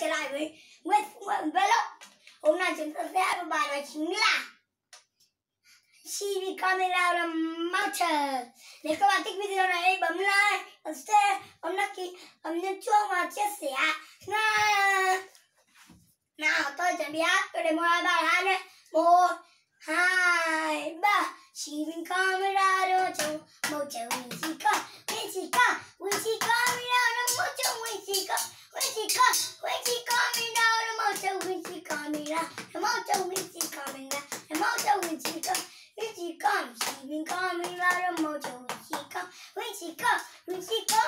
trở lại với Nguyễn Vlog. Hôm nay chúng ta sẽ có bài đó chính là CV Camera là Mountain. Nếu các bạn thích video này hãy bấm like, bấm share, bấm đăng ký, bấm nhấn chuông và chia sẻ. Nào tôi chuẩn bị hát, tôi để 1, 2, 3 hát nhé. 1, 2, 3. CV Camera đó trong màu trời mình chỉ có camera đó màu trời mình chỉ có camera đó màu trời mình chỉ camera đó màu trời mình chỉ camera đó màu trời mình chỉ có CV Camera đó màu trời mình chỉ có